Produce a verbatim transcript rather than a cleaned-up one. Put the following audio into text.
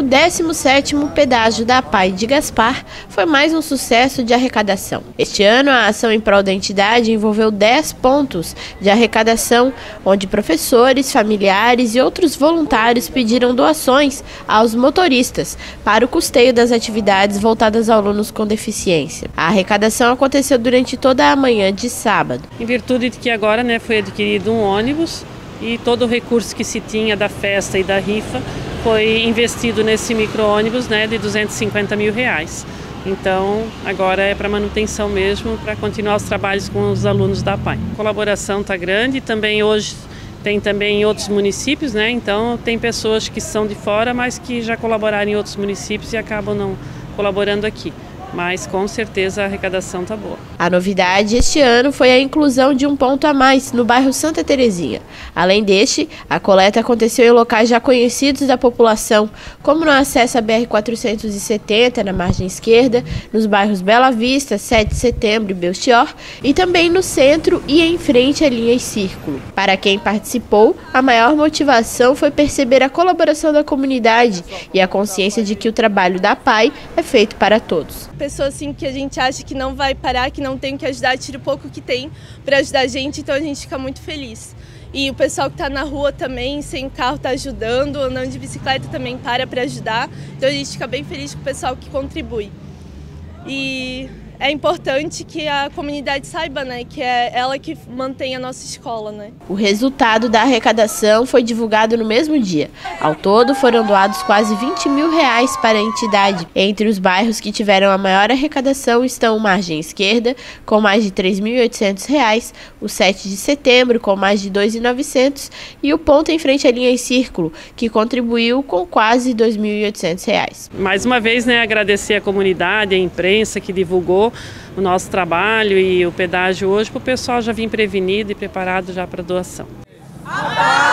o décimo sétimo pedágio da APAE de Gaspar foi mais um sucesso de arrecadação. Este ano, a ação em prol da entidade envolveu dez pontos de arrecadação, onde professores, familiares e outros voluntários pediram doações aos motoristas para o custeio das atividades voltadas a alunos com deficiência. A arrecadação aconteceu durante toda a manhã de sábado. Em virtude de que agora, né, foi adquirido um ônibus e todo o recurso que se tinha da festa e da rifa foi investido nesse micro-ônibus, né, de duzentos e cinquenta mil reais. Então, agora é para manutenção mesmo, para continuar os trabalhos com os alunos da APAE. A colaboração está grande, também hoje tem também em outros municípios, né? Então tem pessoas que são de fora, mas que já colaboraram em outros municípios e acabam não colaborando aqui. Mas com certeza a arrecadação está boa. A novidade este ano foi a inclusão de um ponto a mais no bairro Santa Terezinha. Além deste, a coleta aconteceu em locais já conhecidos da população, como no acesso à B R quatrocentos e setenta, na margem esquerda, nos bairros Bela Vista, sete de setembro e Belchior, e também no centro e em frente à linha e círculo. Para quem participou, a maior motivação foi perceber a colaboração da comunidade e a consciência de que o trabalho da APAE é feito para todos. Pessoa assim que a gente acha que não vai parar, que não tem o que ajudar, tira o pouco que tem para ajudar a gente, então a gente fica muito feliz. E o pessoal que está na rua também, sem carro, está ajudando, andando de bicicleta também para para ajudar, então a gente fica bem feliz com o pessoal que contribui. E é importante que a comunidade saiba, né, que é ela que mantém a nossa escola, né. O resultado da arrecadação foi divulgado no mesmo dia. Ao todo, foram doados quase vinte mil reais para a entidade. Entre os bairros que tiveram a maior arrecadação estão o Margem Esquerda, com mais de três mil e oitocentos reais, o sete de setembro, com mais de dois mil e novecentos, e o ponto em frente à linha em círculo, que contribuiu com quase dois mil e oitocentos reais. Mais uma vez, né, agradecer a comunidade, a imprensa que divulgou o nosso trabalho e o pedágio hoje, para o pessoal já vir prevenido e preparado já para a doação.